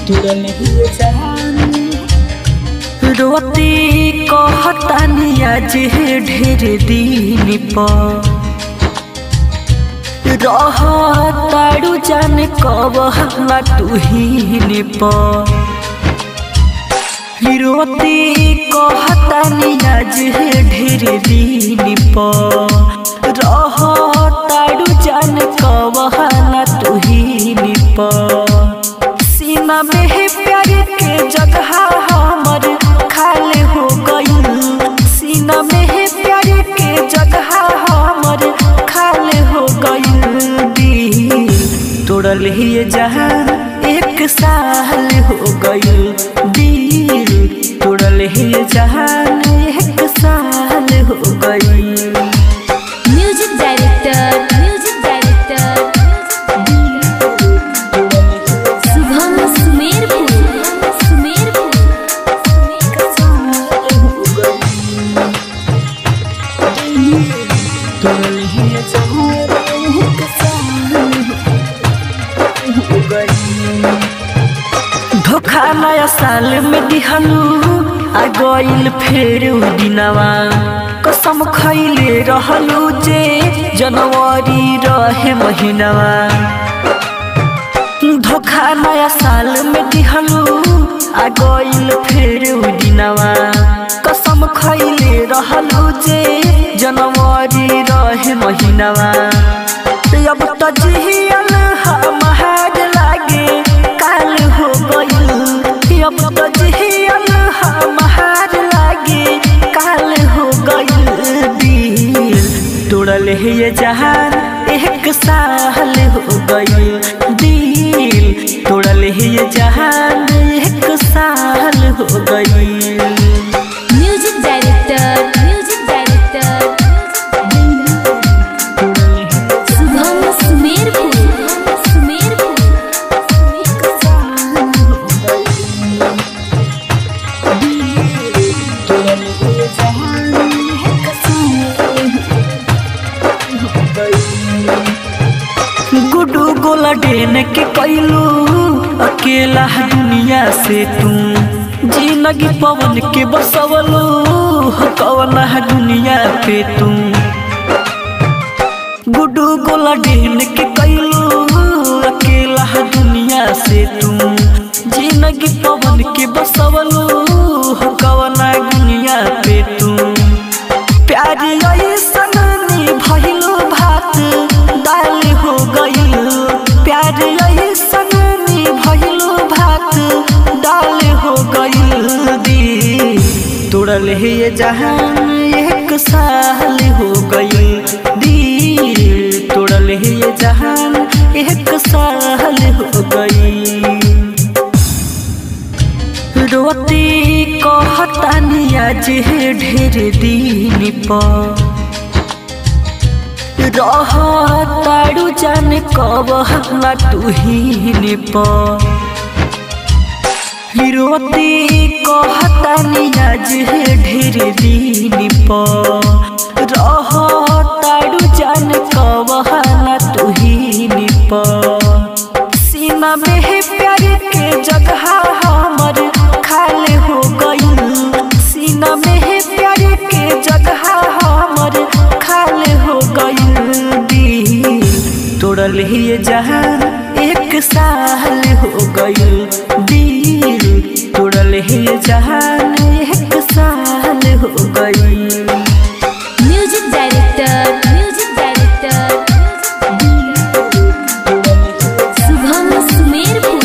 तुरल ही जहान रोती कहतानी आज ढेर दिन पर रह तारू जान कब हला तुहीन पर रोती कहतानी आज ढेर दिन पर रह तारू जान कब हला तुहीन पर सीना में प्यार के जगह हमर खाली हो गई सीना में प्यार के जगह हमर खाली हो गई तोड़ल ही जहान एक साल हो गई दिल तोड़ल ही जहान एक साल हो गई। म्यूजिक डायरेक्टर शुभम सुमेरपुर तोड़ल ही जहान एक साल हो गई। धोखा नया साल में दिहलू आ गइल फेर दिनवा कसम खैले रहलू जे जनवरी रहे महीनवा धोखा नया साल में दिहलू आ गइल फेर दिनवा कसम खैले रहलू जे जनवरी रहे महीनवा अब तो जियल हमार लागे काल हो गई अब तो जियल हमार लागे काल हो गई दिल तोड़ल है जहान एक साल हो गई दिल तोड़ल है जहान एक साल हो गई। म्यूजिक डायरेक्टर शुभम सुमेरपुर गुडू गोला डेन के कैलू अकेला दुनिया से तू जिंदगी पवन के बसवलू कवना दुनिया पे तू गुडू गोला डेन के कैलू अकेला दुनिया से तू जिंदगी पवन के बसवलू कवना दुनिया पे तू प्यार ऐसन भइलू भात दाल हो गई प्यार ऐसन भइलू भात दाल हो गई तोड़ल है जहान एक साल हो गई दिल तोड़ल है जहान एक साल हो गई। रोती कहतानी आज ढेर दिन पर रह तारू जान कब हला तुहीन पर रोती कहतानी आज ढेर दिन पर रह तारू जान कब हला तुहीन पर सीना में प्यार के जगह हमर खाली हो गई सीना में प्यार के जगह हमर खाली हो गई तोड़ल ही जहान एक साल हो गई दिल तोड़ल ही जहान एक साल हो गई। म्यूजिक डायरेक्टर शुभम सुमेरपुर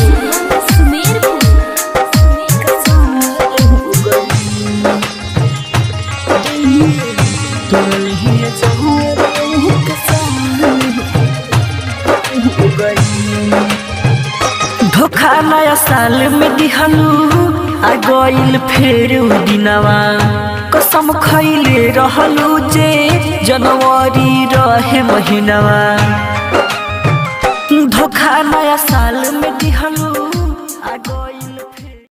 तोड़ल ही जहान एक साल हो गई। धोखा नया साल में दिहलू आ गइल फेर दिनवा कसम खैले रहलू जे जनवरी रहे महीनवा